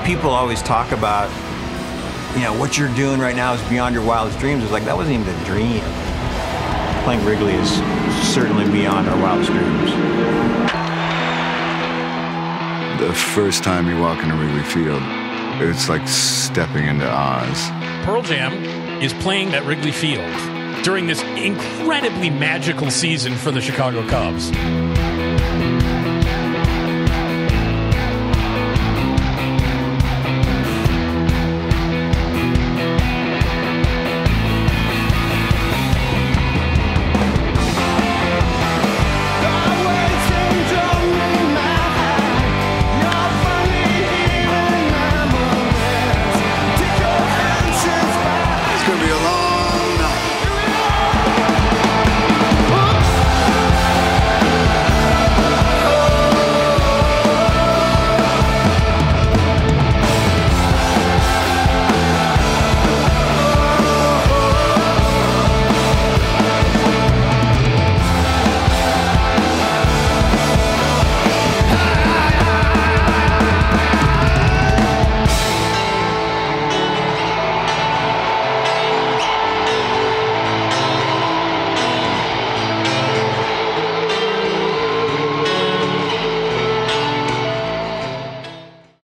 people always talk about, what you're doing right now is beyond your wildest dreams. It's like, that wasn't even a dream. Playing Wrigley is certainly beyond our wildest dreams. The first time you walk into Wrigley Field, it's like stepping into Oz. Pearl Jam is playing at Wrigley Field during this incredibly magical season for the Chicago Cubs.